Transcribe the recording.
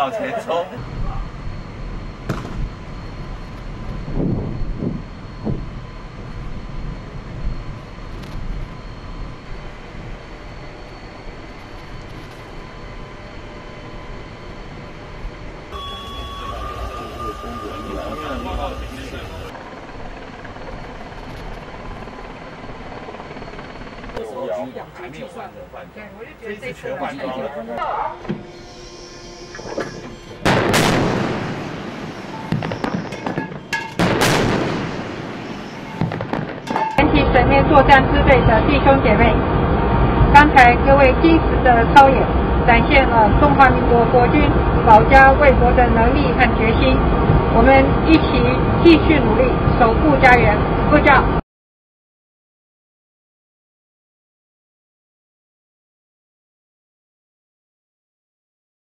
往前冲。还没有换成换装，对，我就觉得这次全换装了。 全体水面作战支队的弟兄姐妹，刚才各位精实的操演，展现了中华民国国军保家卫国的能力和决心。我们一起继续努力，守护家园。Good job。